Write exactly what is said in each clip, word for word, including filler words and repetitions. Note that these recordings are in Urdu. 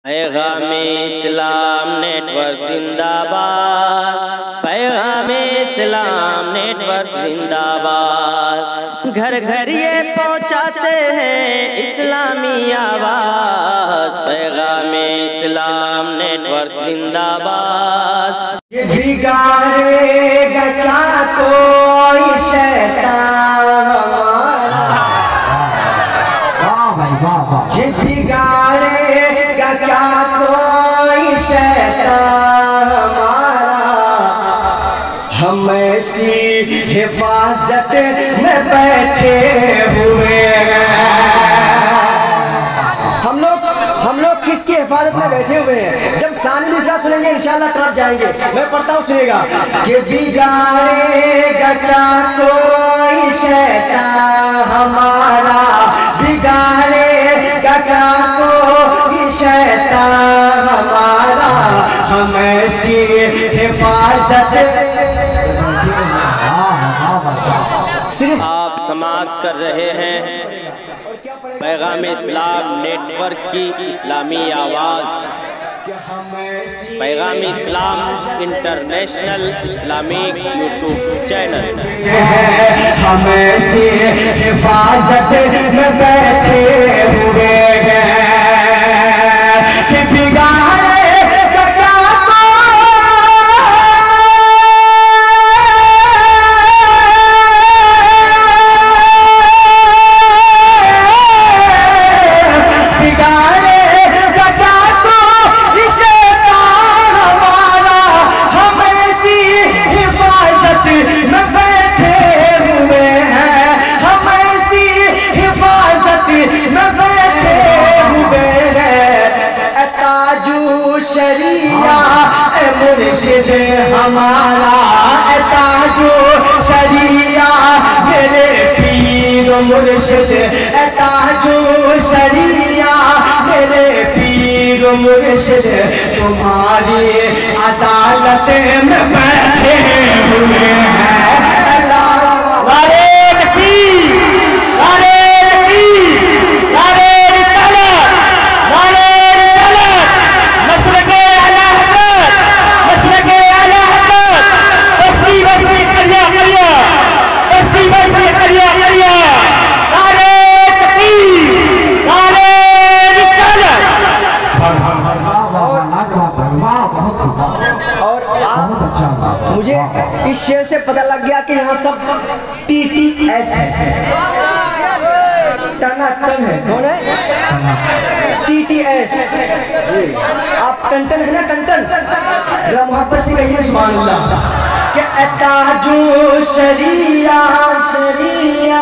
پیغام اسلام نیٹ ورک زندہ باد، پیغام اسلام نیٹ ورک زندہ باد، گھر گھر یہ پہنچاتے ہیں اسلامی آواز، پیغام اسلام نیٹ ورک زندہ باد۔ یہ بگاڑے گا کیا کوئی شیطان ہمارا، یہ بگاڑے گا کیا کوئی شیطان ہمارا، ہم ایسی حفاظت میں بیٹھے ہوئے ہیں۔ ہم لوگ ہم لوگ کس کی حفاظت میں بیٹھے ہوئے ہیں؟ جب ثانی مصرع سنیں گے انشاءاللہ طرف جائیں گے، میں پڑھتا ہوں سنیے گا۔ کہ بگاڑے گا کیا کوئی شیطان ہمارا، بگاڑے گا کیا کوئی شیطان ہمارا، ہم ایسی حفاظت۔ صرف آپ سماعت کر رہے ہیں پیغام اسلام نیٹ ورک کی اسلامی آواز، پیغام اسلام انٹرنیشنل اسلامک یوٹیوب چینل۔ ہم ایسی حفاظت میں بیٹھے ہوئے ہیں کہ بگاڑے گا کیا شریعہ اے مرشد ہمارا، اے تاج و شریعہ میرے پیر و مرشد، اے تاج و شریعہ میرے پیر و مرشد، تمہاری عدالت میں بیٹھے ہوئے ہیں۔ مجھے اس شعر سے پتہ لگ گیا کہ یہاں سب ٹی ٹی ایس ہے، ٹنا ٹن ہے۔ کون ہے؟ T T S. آپ ٹن ٹن ہے نا، ٹن ٹن ذرا محبت سے کہیے سبحان اللہ۔ کہ اے تاج و شریعہ شریعہ،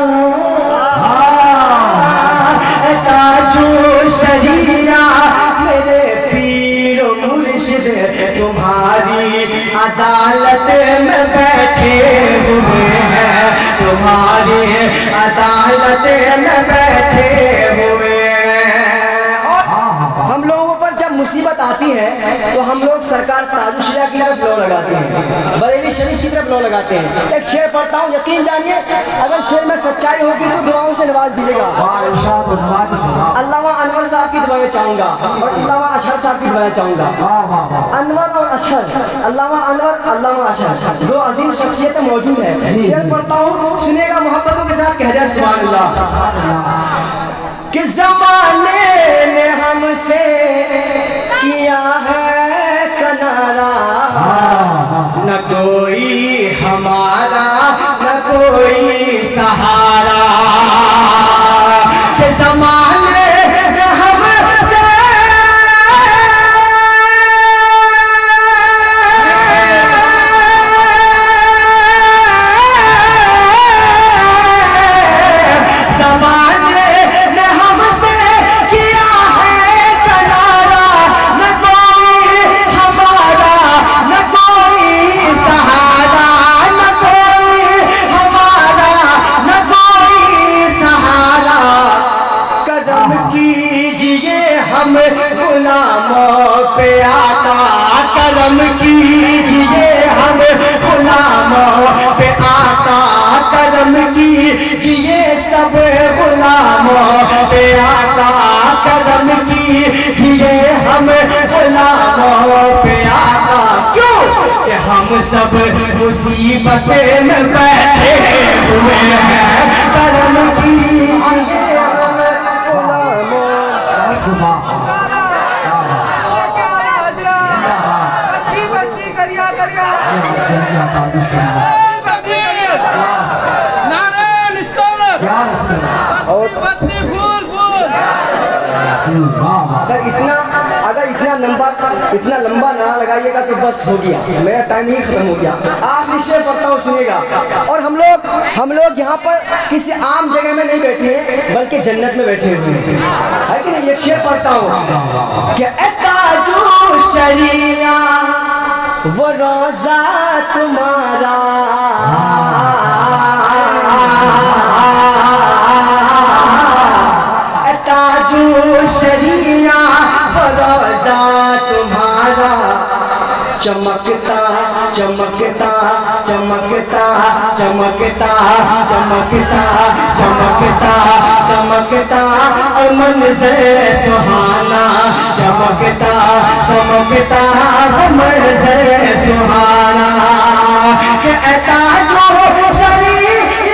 اے تاج و شریعہ میرے پیر و مرشد، تمہاری عدالت میں بیٹھے ہوئے ہیں، تمہاری عدالت میں بیٹھے ہوئے ہیں۔ اور ہم لوگوں پر جب مصیبت آتی ہے تو ہم لوگ سرکار تاج الشریعہ کی طرف لو لگاتے ہیں، بریلی شریف کی طرف لو لگاتے ہیں۔ ایک شعر پڑھتا ہوں، یقین جانیے اگر شعر میں سچائی ہوگی تو دعاؤں سے نواز دیجیے گا۔ علامہ انور صاحب کی دعائیں چاہوں گا اور علامہ اشہر صاحب کی دعائیں چاہوں گا۔ انور اور اشہر، علامہ انور علامہ اشہر، دو عظیم شخصیتیں موجود ہیں۔ شعر پڑھتا ہوں، سنیے گا محبتوں کے ساتھ، کہہ جائے سبحان اللہ۔ کہ زمانے نے ہم سے کیا ہے کنارہ، نہ کوئی ہمارا نہ کوئی سہارا، کہ زمانے نے ہم سے زمانے نے ہم سے کیا ہے کنارہ، نہ کوئی ہمارا نہ کوئی سہارا، نہ کوئی ہمارا نہ کوئی سہارا۔ کرم کیجئے ہم غلاموں پہ آقا، کرم کیجئے ہم غلاموں پہ آقا، کرم کیجئے سب غلاموں پہ آقا، کرم کیجئے ہم غلاموں پہ آقا، کیوں کہ ہم سب مصیبت میں بیٹھے ہوئے ہیں، کرم کیجیے غلاموں۔ اگر اتنا اگر اتنا لمبا اتنا لمبا نہ لگائیے گا تو بس ہو گیا، میرا ٹائم ہی ختم ہو گیا۔ آخری شعر پڑھتا ہوں، سنیے گا۔ اور ہم لوگ ہم لوگ یہاں پر کسی عام جگہ میں نہیں بیٹھے ہیں بلکہ جنت میں بیٹھے ہوئے ہیں، ہے کہ نہیں؟ ایک شعر پڑھتا ہوں کہ اے تاجو شریعہ وہ روزہ تمہارا، اے تاجو شریعہ وہ روزہ تمہارا، چمکتا چمکتا چمکتا چمکتا چمکتا چمکتا چمکتا اور منظر سہانا، چمکتا چمکتا اور منظر سہانا، کہ اے تاجو شریعہ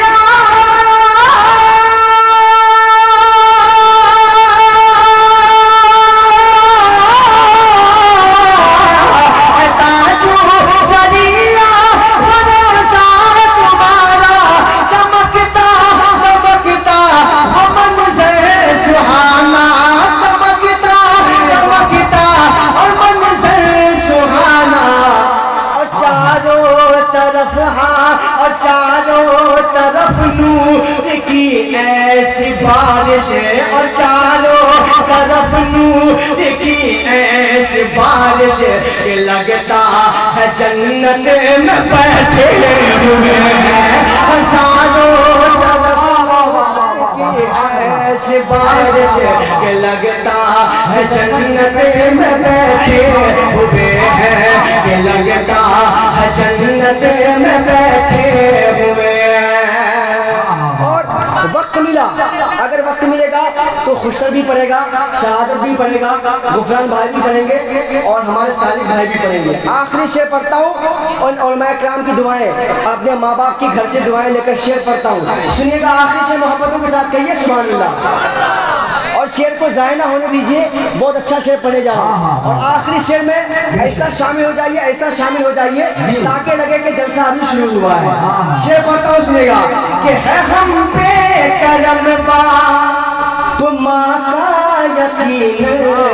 اور چاروں طرف نور کی ایسی بارش ہے، اور چاروں طرف نور کی ایسی بارش ہے کہ لگتا ہے جنت میں بیٹھے ہوئے ہیں، اور چاروں طرف کی ایسی بارش ہے کہ لگتا ہے جنت میں بیٹھے ہوئے ہیں، کہ لگتا ہے جنت میں بیٹھے ہوئے ہیں۔ اور وقت ملا، اگر وقت ملے گا تو خوشتر بھی پڑھے گا، شہادت بھی پڑھے گا، غفران بھائی بھی پڑھیں گے اور ہمارے صالح بھائی بھی پڑھیں گے۔ آخری شعر پڑھتا ہوں اور علماء کرام کی دعائیں، اپنے ماں باپ کی گھر سے دعائیں لے کر شعر پڑھتا ہوں، سنیے گا۔ آخری شعر محبتوں کے ساتھ کہیے سبحان اللہ، اور شعر کو ضائع نہ ہونے دیجیے، بہت اچھا شعر پڑھنے جا رہا ہوں، اور آخری شعر میں ایسا شامل ہو جائیے ایسا شامل ہو جائیے تاکہ لگے کہ جلسہ ابھی شروع ہوا ہے۔ شعر پڑھتا ہوں، سنیے گا کہ ہے ہم پہ کرم باپ ماں کا یقین،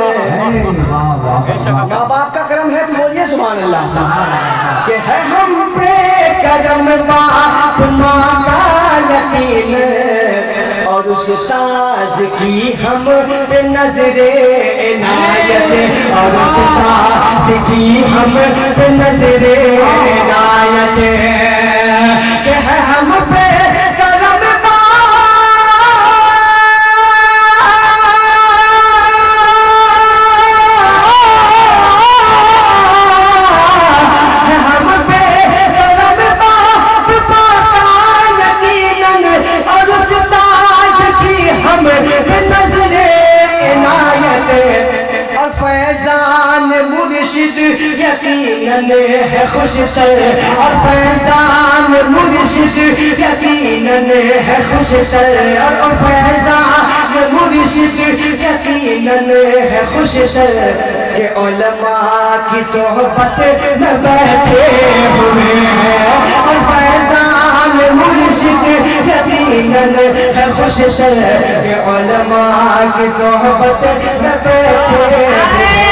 ماں باپ کا کرم ہے تو بولیے سبحان اللہ، کہ ہے ہم پہ کرم باپ ماں کا یقین، اور استاذ کی ہم پہ نظر عنایت، اور استاذ کی ہم پہ نظر عنایت، کہ ہے ہم پہ کرم یقیناً ہے خوشتر، اور فیضان مرشد یقیناً ہے خوشتر، اور فیضان مرشد یقیناً ہے خوشتر، کہ علماء کی صحبت میں بیٹھے ہوئے ہیں، اور فیضان مرشد یقیناً ہے خوشتر، کہ علماء کی صحبت میں بیٹھے ہوئے ہیں۔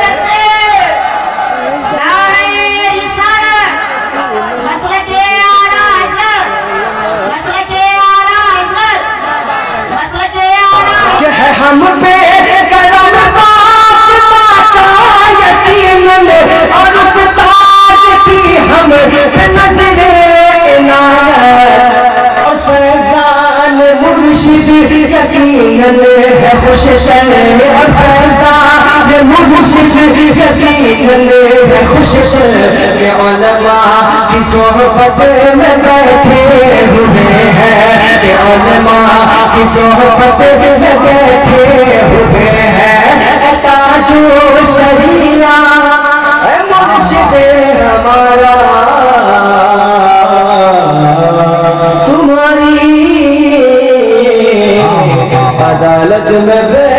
ہم پہ کرم باپ ماں کا یقین، اور استاد کی ہم پہ نظر عنایت، اور فیضان مرشد یقیناً ہے خوشتر، اور فیضان مرشد یقیناً ہے خوشتر، کہ علماء کی صحبت میں بیٹھے ہوئے ہیں، کہ علماء کی صحبت میں بیٹھے ہوئے ہیں۔ اے تاجو عدالت میں